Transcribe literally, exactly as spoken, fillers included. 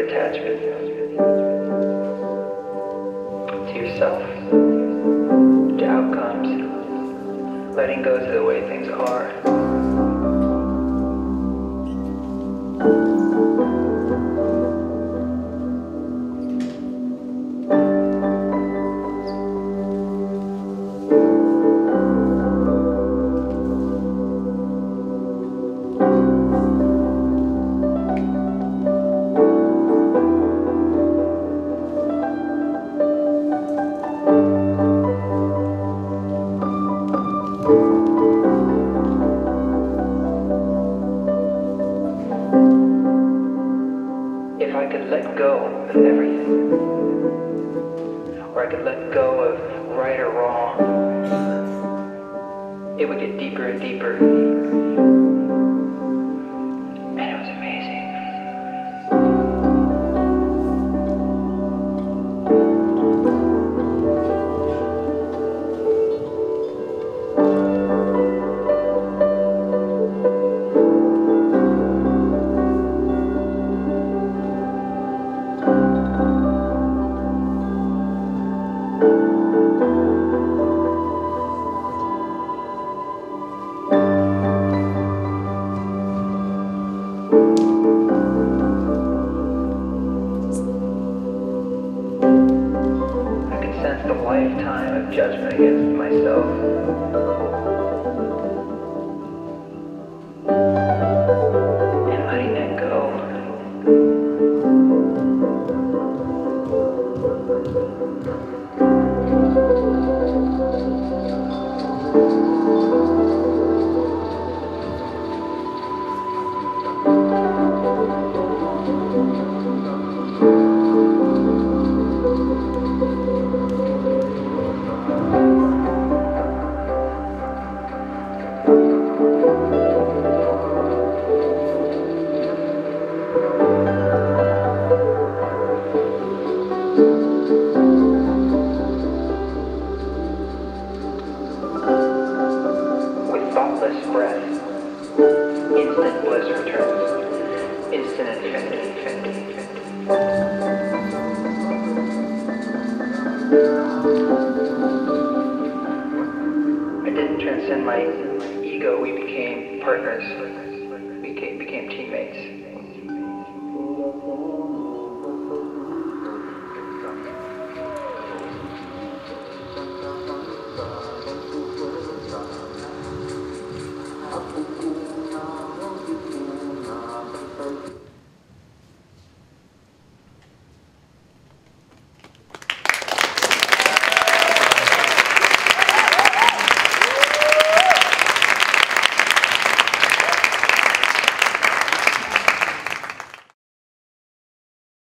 attachment to yourself, to outcomes, letting go to the way things are. If I could let go of everything, or I could let go of right or wrong, it would get deeper and deeper. And it was amazing. Sense the lifetime of judgment against myself. And letting that go. Breath. Instant bliss returns. Instant infinity, infinity, infinity. I didn't transcend my ego, we became partners.